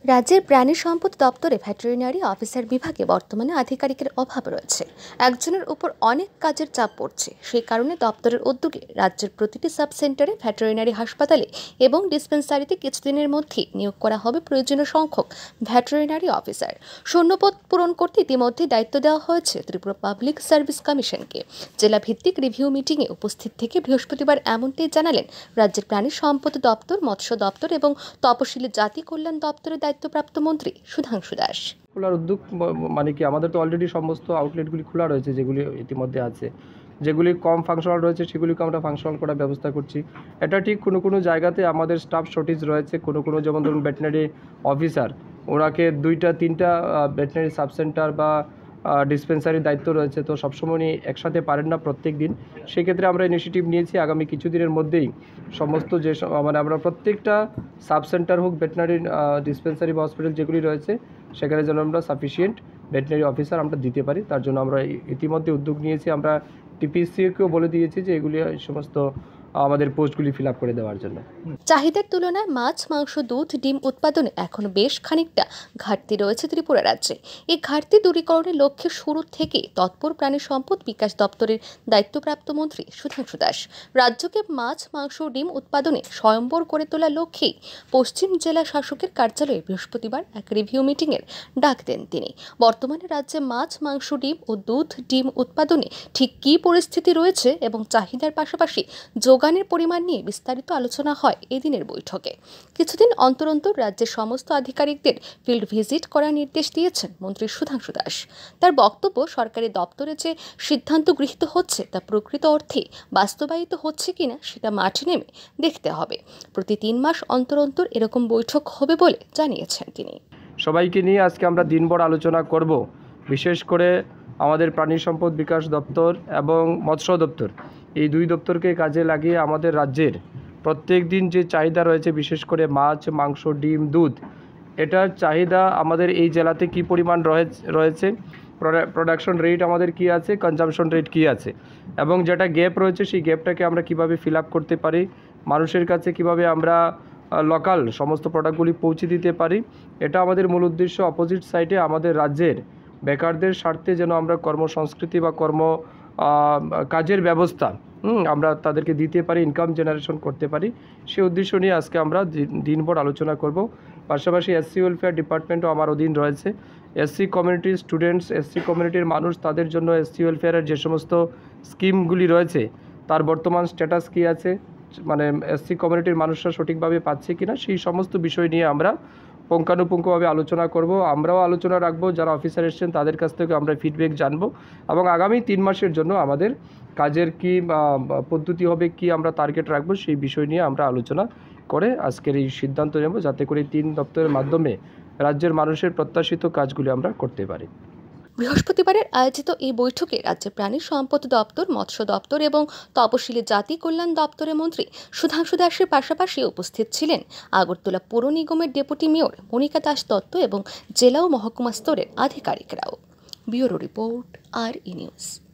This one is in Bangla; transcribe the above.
রাজ্যের প্রাণী সম্পদ দপ্তরে ভেটেরিনারি অফিসার বিভাগে বর্তমানে আধিকারিকের অভাব রয়েছে। একজনের উপর অনেক কাজের চাপ পড়ছে। সেই কারণে দপ্তরের উদ্যোগে রাজ্যের প্রতিটি সাব সেন্টারে, ভেটেরিনারি হাসপাতালে এবং ডিসপেন্সারিতে কিছুদিনের মধ্যেই নিয়োগ করা হবে প্রয়োজনীয় সংখ্যক ভেটেরিনারি অফিসার। শূন্যপদ পূরণ করতে ইতিমধ্যে দায়িত্ব দেওয়া হয়েছে ত্রিপুরা পাবলিক সার্ভিস কমিশনকে। জেলা ভিত্তিক রিভিউ মিটিংয়ে উপস্থিত থেকে বৃহস্পতিবার এমনটাই জানালেন রাজ্যের প্রাণী সম্পদ দপ্তর, মৎস্য দপ্তর এবং তপশিলি জাতি কল্যাণ দপ্তরের দায়িত্বপ্রাপ্ত মন্ত্রী সুধাংশু দাস। খোলার উদ্যোগ মানে কি, আমাদের তো অলরেডি সমস্ত আউটলেটগুলি খোলা রয়েছে, যেগুলি ইতিমধ্যে আছে। যেগুলি কম ফাংশনাল রয়েছে সেগুলিকে আমরা ফাংশনাল করার ব্যবস্থা করছি। এটা ঠিক, কোনো কোনো জায়গাতে আমাদের স্টাফ শর্টেজ রয়েছে। কোনো যেমন ধরুন ভেটেরিনারি অফিসার, ওনাকে 2-3টা ভেটেরিনারি সাব সেন্টার বা ডিসপেন্সারির দায়িত্ব রয়েছে, তো সবসময় উনি একসাথে পারেন না প্রত্যেক দিন। সেক্ষেত্রে আমরা ইনিশিয়েটিভ নিয়েছি আগামী কিছুদিনের মধ্যেই সমস্ত যে মানে আমরা প্রত্যেকটা সাব সেন্টার হোক, ভেটেরিনারি ডিসপেন্সারি বা হসপিটাল যেগুলি রয়েছে, সেখানে যেন আমরা সাফিসিয়েন্ট ভেটেরিনারি অফিসার আমরা দিতে পারি, তার জন্য আমরা ইতিমধ্যে উদ্যোগ নিয়েছি। আমরা টিপিসিকেও বলে দিয়েছি যে এগুলি সমস্ত আমাদের পোস্টগুলি ফিল আপ করে দেওয়ার জন্য। চাহিদার তুলনায় মাছ, মাংস, দুধ, ডিম উৎপাদনে এখনো বেশ খানিকটা ঘাটতি রয়েছে ত্রিপুরা রাজ্যে। এই ঘাটতি দূরীকরণের লক্ষ্যে শুরু থেকে তৎপর প্রাণী সম্পদ বিকাশ দপ্তরের দায়িত্বপ্রাপ্ত মন্ত্রী সুধাংশু দাস। রাজ্যকে মাছ, মাংস, ডিম উৎপাদনে স্বয়ম্বর করে তোলার লক্ষ্যেই পশ্চিম জেলা শাসকের কার্যালয়ে বৃহস্পতিবার এক রিভিউ মিটিংয়ের ডাক দেন তিনি। বর্তমানে রাজ্যে মাছ, মাংস, ডিম ও দুধ, ডিম উৎপাদনে ঠিক কী পরিস্থিতি রয়েছে এবং চাহিদার পাশাপাশি যোগানের পরিমাণ নিয়ে বিস্তারিত আলোচনা হয় এদিনের বৈঠকে। কিছুদিন অন্তর অন্তর রাজ্যের সমস্ত আধিকারিকদের ফিল্ড ভিজিট করার নির্দেশ দিয়েছেন মন্ত্রী সুধাংশু দাস। তার বক্তব্য, সরকারি দপ্তরে যে সিদ্ধান্ত গৃহীত হচ্ছে তা প্রকৃত অর্থে বাস্তবায়িত হচ্ছে কিনা সেটা মাঠে নেমে দেখতে হবে। প্রতি 3 মাস অন্তর অন্তর এরকম বৈঠক হবে বলে জানিয়েছেন তিনি। সবাইকে নিয়ে আজকে আমরা দিনভর আলোচনা করব। বিশেষ করে আমাদের প্রাণী সম্পদ বিকাশ দপ্তর এবং মৎস্য দপ্তর, এই 2 দপ্তরকে কাজে লাগিয়ে আমাদের রাজ্যের প্রত্যেক দিন যে চাহিদা রয়েছে, বিশেষ করে মাছ, মাংস, ডিম, দুধ, এটার চাহিদা আমাদের এই জেলাতে কি পরিমাণ রয়েছে, প্রোডাকশন রেট আমাদের কি আছে, কনজামশন রেট কি আছে, এবং যেটা গ্যাপ রয়েছে সেই গ্যাপটাকে আমরা কিভাবে ফিল আপ করতে পারি, মানুষের কাছে কিভাবে আমরা লোকাল সমস্ত প্রোডাক্টগুলি পৌঁছে দিতে পারি, এটা আমাদের মূল উদ্দেশ্য। অপোজিট সাইডে আমাদের রাজ্যের বেকারদের স্বার্থে যেন আমরা কর্মসংস্কৃতি বা কাজের ব্যবস্থা আমরা তাদেরকে দিতে পারি, ইনকাম জেনারেশন করতে পারি, সেই উদ্দেশ্য নিয়ে আজকে আমরা দিনভর আলোচনা করব। পাশাপাশি এসসি ওয়েলফেয়ার ডিপার্টমেন্টও আমার অধীন রয়েছে। এসসি কমিউনিটির স্টুডেন্টস, এসসি কমিউনিটির মানুষ, তাদের জন্য এসসি ওয়েলফেয়ারের যে সমস্ত স্কিমগুলি রয়েছে তার বর্তমান স্ট্যাটাস কী আছে, মানে এসসি কমিউনিটির মানুষরা সঠিকভাবে পাচ্ছে কিনা, সেই সমস্ত বিষয় নিয়ে আমরা পুঙ্খানুপুঙ্খভাবে আলোচনা করব। আমরাও আলোচনা রাখবো, যারা অফিসার এসছেন তাদের কাছ থেকে আমরা ফিডব্যাক জানবো, এবং আগামী 3 মাসের জন্য আমাদের কাজের কি পদ্ধতি হবে, কি আমরা টার্গেট রাখবো, সেই বিষয় নিয়ে আমরা আলোচনা করে আজকের এই সিদ্ধান্ত নেব, যাতে করে 3 দপ্তরের মাধ্যমে রাজ্যের মানুষের প্রত্যাশিত কাজগুলি আমরা করতে পারি। বৃহস্পতিবারের আয়োজিত এই বৈঠকে রাজ্যের প্রাণী সম্পদ দপ্তর, মৎস্য দপ্তর এবং তপশিলি জাতি কল্যাণ দপ্তরের মন্ত্রী সুধাংশু দাসের পাশাপাশি উপস্থিত ছিলেন আগরতলা পৌর নিগমের ডেপুটি মেয়র মনিকা দাস দত্ত এবং জেলা ও মহকুমা স্তরের আধিকারিকরাও। Bureau report, RE news.